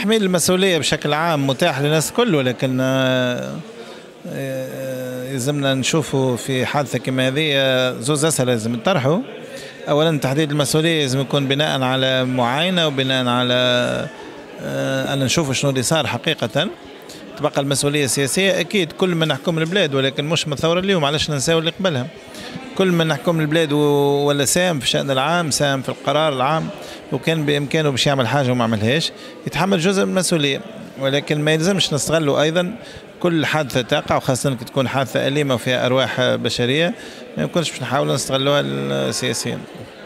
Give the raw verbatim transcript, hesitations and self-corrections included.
تحميل المسؤولية بشكل عام متاح للناس الكل، ولكن يلزمنا نشوفوا في حادثة كما هذه زوز أسئلة لازم نطرحوا. أولا تحديد المسؤولية لازم يكون بناء على معاينة وبناء على أن نشوف شنو اللي صار حقيقة. تبقى المسؤولية السياسية أكيد كل من نحكم البلاد، ولكن مش من الثورة اليوم، علاش ننساو اللي قبلها. كل من نحكم البلاد ولا ساهم في الشأن العام، ساهم في القرار العام، وكان بإمكانه باش يعمل حاجة وما عملهاش يتحمل جزء من المسؤولية. ولكن ما يلزمش نستغلوا أيضا كل حادثة تقع، وخاصة كي تكون حادثة أليمة وفيها أرواح بشرية، ما يمكنش باش نحاولوا نستغلوها السياسيين.